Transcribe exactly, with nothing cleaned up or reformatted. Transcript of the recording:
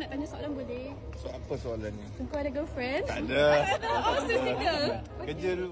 nak tanya soalan boleh? So apa soalannya? Tengku ada girlfriend? Tak ada. Oh, still single? Kerja dulu.